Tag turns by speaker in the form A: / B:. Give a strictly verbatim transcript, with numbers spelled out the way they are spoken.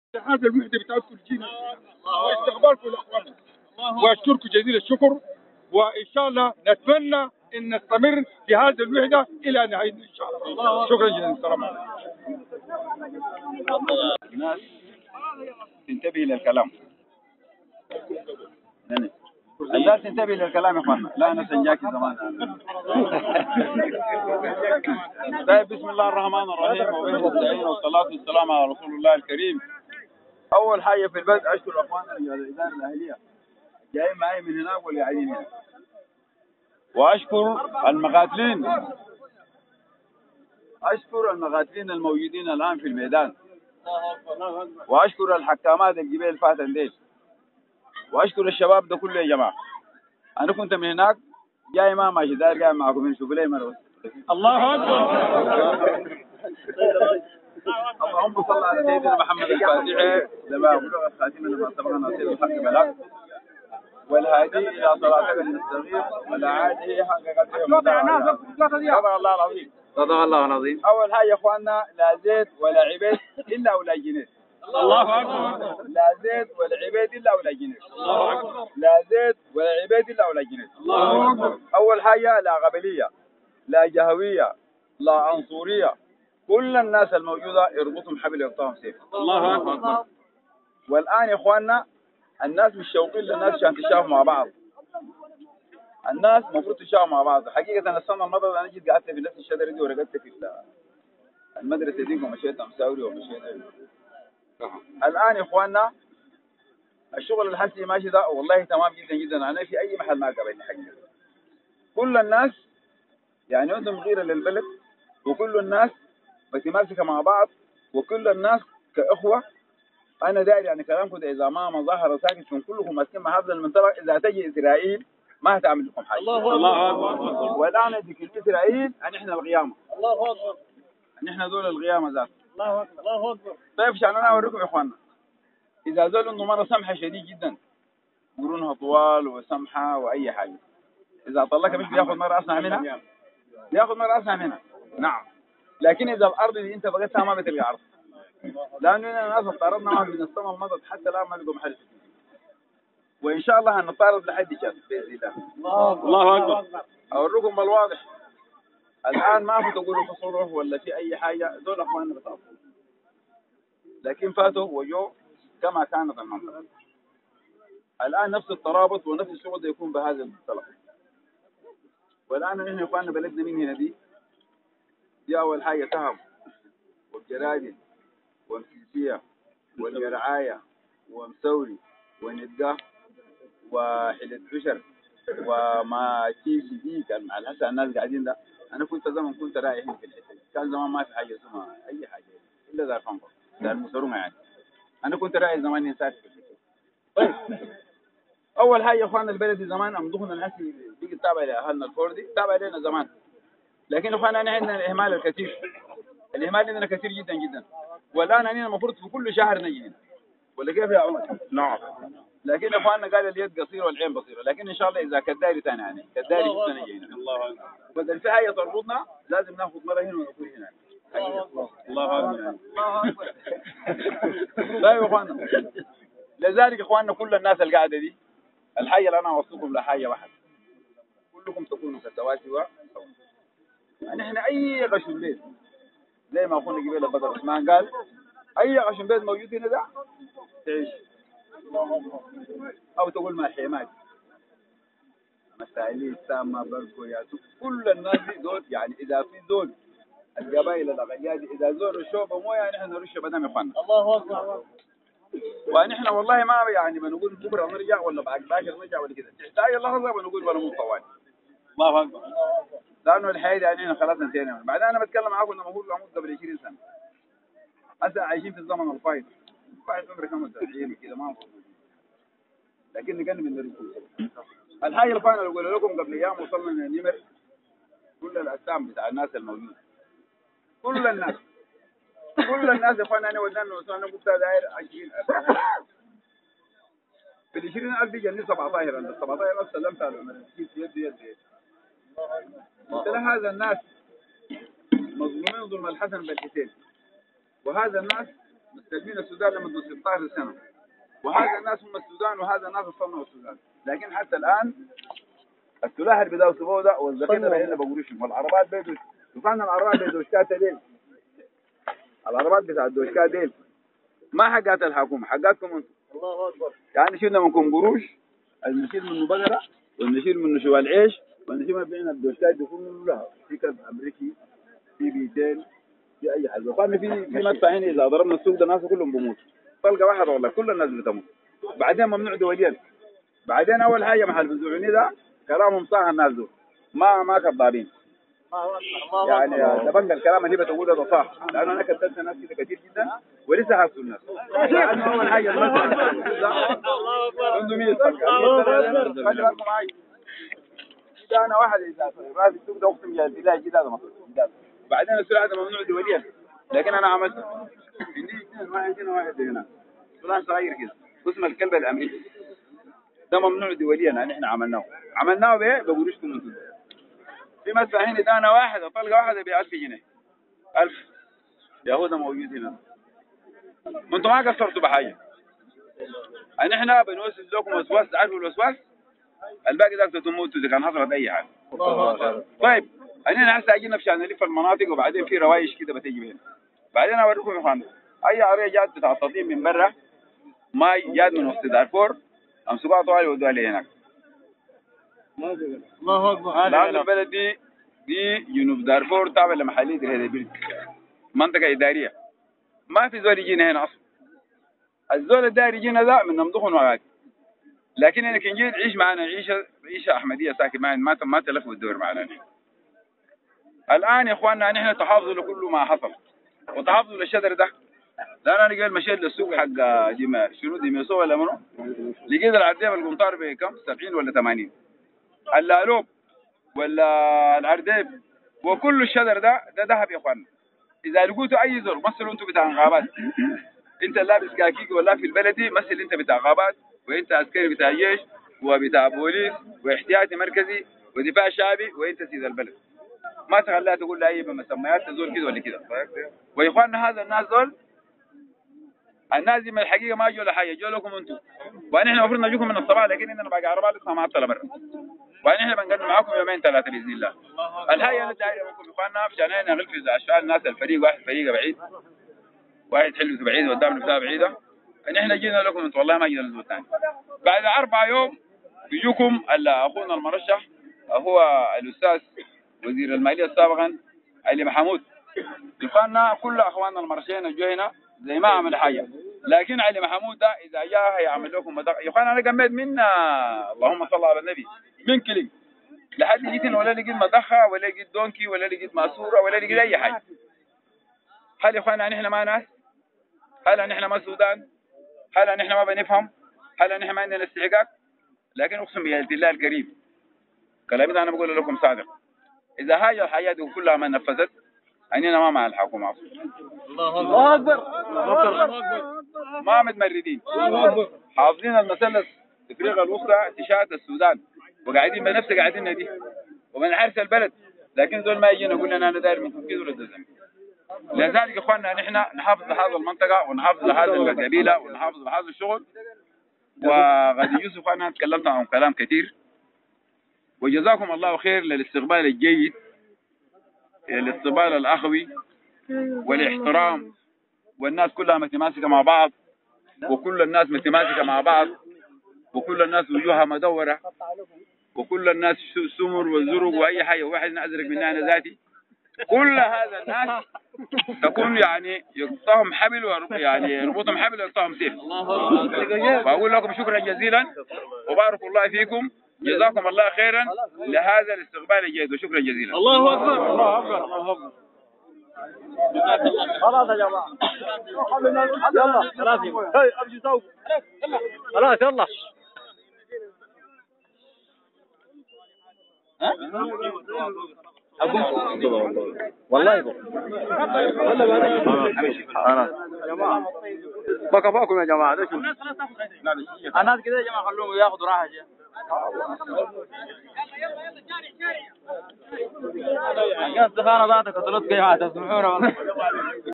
A: هذا الوحدة بتاعتكم جينا واستقبالكم لاخواننا واشكركم جزيل الشكر، وان شاء الله نتمنى ان نستمر في هذه الوحدة الى نهاية ان شاء الله. شكرا جزيلا. السلام عليكم.
B: الناس تنتبه للكلام. الناس تنتبه للكلام يا اخوانا. لا انا سنجاكي زمان. طيب بسم الله الرحمن الرحيم وبه نستعين والصلاة والسلام على رسول الله الكريم. اول حاجة في البدء اشكر اخواننا رجال الادارة الاهلية جايين معي من هناك واللي قاعدين هنا، واشكر المقاتلين اشكر المقاتلين الموجودين الان في الميدان، واشكر الحكامات الجبال فاتن ديل، واشكر الشباب ده كله يا جماعه. انا كنت من هناك جاي ما ماشي داير جاي معكم من شوف لي مره. الله اكبر. اللهم صل على سيدنا محمد الفاتح لما بلغ الخاتم لما سبقنا سيد الحق بلاغ والهادي الى صراطك المستقيم ولا عادي حق قدره. صدق الله العظيم. صدق الله العظيم. اول حاجه يا اخواننا لا زيت ولا عبيد الا ولا جنيه. الله اكبر. لا زيت ولا عبيد الا ولا جنيه. الله اكبر. لا زيت ولا عبيد الا ولا جنيه. الله اكبر. اول حاجه لا قبليه لا جهويه لا عنصريه، كل الناس الموجوده يربطهم حبل يقطعهم سيف. الله اكبر. والان يا اخواننا الناس مش شوقين للناس عشان تشافوا مع بعض. الناس المفروض تشافوا مع بعض. حقيقه انا السنه الماضيه انا جيت قعدت في نفس الشجره دي ورقدت في المدرسه دي ومشيت مساوري ومشيت. الان يا اخواننا الشغل الحسي ماشي ده والله تمام جدا جدا. انا في اي محل ما قابلني حقيقه كل الناس يعني عندهم غيره للبلد، وكل الناس متماسكه مع بعض، وكل الناس كاخوه. انا داير يعني كلامكم ده اذا ما مظاهره ساكن كلكم ماسكين مع هذا المنطقه، اذا تجي اسرائيل ما هتعمل لكم حاجه. الله اكبر. والان ذكر اسرائيل ان احنا القيامه. الله اكبر. ان احنا دول القيامه ذات. الله اكبر. الله اكبر. طيب عشان انا اوريكم يا اخواننا اذا زول انه مره سمحه شديد جدا قرونها طوال وسمحه واي حاجه، اذا طلقها مش بياخذ مره اسمع منها، بياخذ مره اسمع منها. نعم. لكن اذا الارض اللي انت بغيتها ما بتلقى عرض، لانه الناس افترضنا معهم من السنه المضت حتى الان ما لقوا محل. وان شاء الله هنطارد لحد جد باذن الله. الله اكبر. اوريكم الواضح. الان ما في تقولوا تصرف ولا في اي حاجه، دول اخواننا بتعرفوا، لكن فاتوا وجو كما كانت المنطقه. الان نفس الترابط ونفس الشغل ده يكون بهذا المنطلق. والان نحن اخواننا بلدنا من هنا دي دي اول حاجه تهم والجرادل ومسيسيه واليرعايه ومسوري وندقه وحلة بشر وما تيجي دي كان على حسب الناس قاعدين ده. انا كنت زمان كنت رايح في الحته دي، كان زمان ما في حاجه اسمها اي حاجه الا دار فنقر دار مسرومه يعني. انا كنت رايح زمان ينساك في الحته. طيب اول حاجه يا اخواننا البلد زمان امضونا الحسي بيجي تابع لاهلنا الكردي تابع لنا زمان، لكن اخواننا انا عندنا الاهمال الكثير. الاهمال عندنا كثير جدا جدا. والان انا المفروض في كل شهر نجي هنا ولا كيف يا عمر؟ نعم. لكن اخواننا قال اليد قصيره والعين بصيره، لكن ان شاء الله اذا كداري ثاني يعني كداري جبنا نجي هنا. الله اكبر. بدل في حاجه تربطنا لازم ناخذ مره هنا ونكون هنا. الله اكبر. الله اكبر. طيب يا اخواننا لذلك اخواننا كل الناس القاعده دي الحاجه اللي انا اوصيكم لحاجه واحده، كلكم تكونوا كسواسي و يعني احنا اي غشم بيت زي ما اخونا جبيل بدر عثمان قال اي غشم بيت موجود هنا ده تعيش، او تقول ما حيمات مسائلي سامة بركو يا كل الناس دي دول يعني اذا في دول القبائل الاقليات اذا زوروا الشوبه مو يعني احنا نرش بدم يا اخوانا. الله اكبر. ونحن والله ما يعني بنقول بكره نرجع ولا بعد باكر نرجع ولا كده، تحتاج اللحظه بنقول ولا مو طوال. الله اكبر. لانه الحياه يعني احنا خلاص انتهينا. بعدين انا بتكلم معاكم لما بقول اموت قبل عشرين سنه. هسه عايشين في الزمن الفايض. فايض عمري خمس سنين كده ما أفضل. لكن نقلب من الرجول. الحاجه اللي فانا اقول لكم قبل ايام وصلنا لنمر كل الاسام بتاع الناس الموجوده. كل الناس كل الناس فانا انا ودنا وصلنا قلت داير عشرين ألف. في العشرين ألف دي جني سبعتاشر ألف سبعتاشر ألف سلمت على يد يد يد. قلت له هذا الناس مظلومين ظلم الحسن بالحسين، وهذا الناس مستلمين السودان لمده ستة عشر سنه، وهذا الناس هم السودان وهذا الناس صنعوا السودان. لكن حتى الان السلاح اللي بدأوا يسووه ده والذخيره اللي بقولوشهم والعربات بيدوا وكان العربات بيدوشكات ديل، العربات بتاع الدوشكات ديل ما حقات الحكومه، حقاتكم انتم. الله اكبر. يعني شلنا منكم قروش، نشيل منه بقره ونشيل منه شوال عيش ونشيل من بين الدوشكات دي كلها في كذا امريكي في بيتين في اي حاجه. وكان في في مدفعين اذا ضربنا السوق ده الناس كلهم بيموتوا، طلقه واحده والله كل الناس بتموت. بعدين ممنوع دوليا. بعدين اول حاجه محل بزعوني ده كلامهم صح، الناس دول ما ما كذابين. يعني ده بنقل الكلام اللي بتقوله ده صح، لانه انا كتبت ناس كده كثير جدا ولسه حاسوا الناس. لانه اول حاجه عنده مية خلي بالكم معي. ده انا واحد اذا راجل السوق ده اقسم بالله جديد هذا مصر. بعدين السلاح هذا ممنوع دوليا، لكن انا عملت عندي اثنين واحد هنا واحد هنا سلاح صغير كده اسمه الكلب الامريكي، ده ممنوع دوليا يعني احنا عملناه عملناه بايه؟ بقروشكم انتم. في مدفع هنا ده انا واحد طلقه واحده ب ألف جنيه، ألف يهودا موجود هنا. انتم ما قصرتوا بحاجه، يعني احنا بنوسوس لكم وسواس، تعرفوا الوسواس الباقي ده تموتوا اذا كان حصلت اي حاجه. طيب انا هسه اجينا في نلف المناطق وبعدين في روايش كده بتجي هنا. بعدين اوريكم يا اخوان اي عربيه جات بتاع التطعيم من برا ما جات من وسط دارفور امسكوها طوالي ودوها لي هناك.
A: الله اكبر.
B: لأن البلد دي دي جنوب دارفور تابع لمحلية الهدبيل، منطقة إدارية، ما في زول يجينا هنا أصلا. الزول الداير يجينا ذا من نمضخن وغادي، لكن إنك نجي تعيش معنا عيشة عيشة أحمدية ساكن معنا ما ما تلف الدور معنا. الآن يا إخواننا نحن تحافظوا لكل ما حصل وتحافظوا للشجر ده. لأن أنا قال مشيت للسوق حق جماعة شنو دي ميسو ولا منو، لقيت العردية بالقنطار بكم سبعين ولا ثمانين، اللالوب ولا العرديب وكل الشجر ده ده ذهب يا اخوان. اذا لقيتوا اي زول مثلوا انتوا بتاع غابات، انت لابس كاكيك ولا في البلدي مثل انت بتاع غابات وانت عسكري بتاع جيش وبتاع بوليس واحتياطي مركزي ودفاع شعبي وانت سيد البلد، ما تخليها تقول لا اي بمسميات زول كده ولا كده. ويا اخواننا هذا الناس دول الناس دي من الحقيقه ما جو لحاجه، جو لكم انتم. وان احنا المفروض نجيكم من الصباح، لكن اننا باقي عربات لسه ما عطل برا، وان احنا بنقدم معاكم يومين ثلاثه باذن الله. الحقيقه انا داير منكم يا اخواننا عشان احنا نغلف اشياء الناس الفريق واحد فريق بعيد واحد حلو بعيد قدامنا بتاع بعيده، ان احنا جينا لكم انتم والله ما جينا لزول ثاني. بعد اربع يوم بيجوكم اخونا المرشح هو الاستاذ وزير الماليه سابقا علي محمود. اخواننا كل اخواننا المرشحين اللي هنا زي ما عمل حاجه، لكن علي محمود ده اذا جاء هيعمل لكم مدق... يا اخوان انا قميت من اللهم صل على النبي من كلي لحد لقيت ولا لقيت مدخه ولا لقيت دونكي ولا لقيت ماسوره ولا لقيت اي حاجه. هل يا اخوان نحن ما ناس؟ هل نحن ما السودان؟ هل نحن ما بنفهم؟ هل نحن ما عندنا استحقاق؟ لكن اقسم بالله الكريم كلامي ده انا بقول لكم صادق، اذا هاي الحياه دي كلها ما نفذت اننا ما مع الحكومه اصلا.
A: الله اكبر. الله اكبر.
B: ما متمردين، حافظين المثلث افريقيا الوسطى تشات السودان وقاعدين بنفس قاعدين دي وبنحرس البلد، لكن دول ما يجينا يقول لنا انا داير منكم كذا ولا ذنب. لذلك يا اخواننا نحن نحافظ لهذه المنطقه ونحافظ لهذه القبيله ونحافظ لهذا الشغل. وغادي يوسف انا تكلمت عنهم كلام كثير، وجزاكم الله خير للاستقبال الجيد، الاستقبال الاخوي والاحترام، والناس كلها متماسكه مع بعض وكل الناس متماسكه مع بعض وكل الناس وجوهها مدوره وكل الناس سمر والزرق واي حاجه واحد ازرق مني انا ذاتي. كل هذا الناس تكون يعني يقطعهم حبل ورب يعني يربطهم حبل ويقطعهم سيف. فاقول لكم شكرا جزيلا وبارك الله فيكم، جزاكم الله خيرا لهذا الاستقبال الجيد وشكرا جزيلا.
A: الله اكبر. الله اكبر. الله اكبر. خلاص يا جماعه يلا خلاص هي ابجي سوق خلاص يلا ها والله والله يا جماعه ما كفاكم يا جماعه ده شو الناس كده يا جماعه خلوهم ياخذوا راحه يلا يلا يلا السخانه ذاتك طلعت كيف تسمعونا والله